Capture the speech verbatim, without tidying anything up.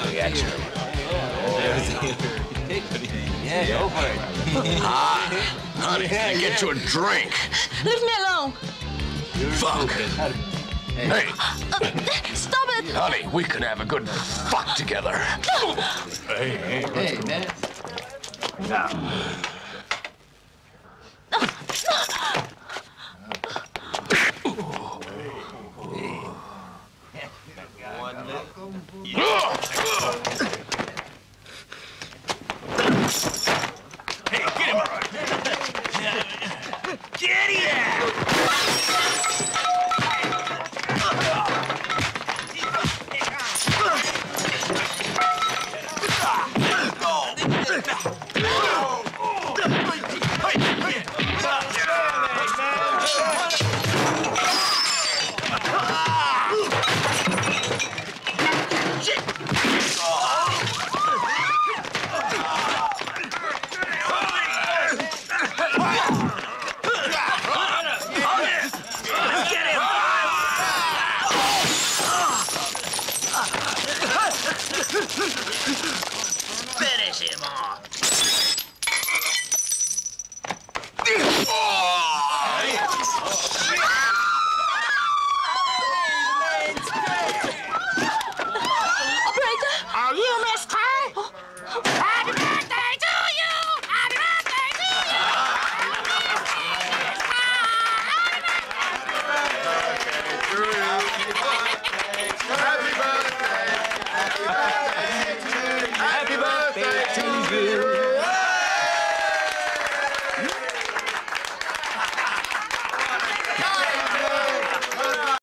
reaction. Yeah, go for it. Ah, honey, get you a drink. Leave me alone. Fuck. Hey. Uh, stop it. Honey, we can have a good fuck together. Hey, hey, hey, man. Now. Hey, get him! Get him! Finish him off.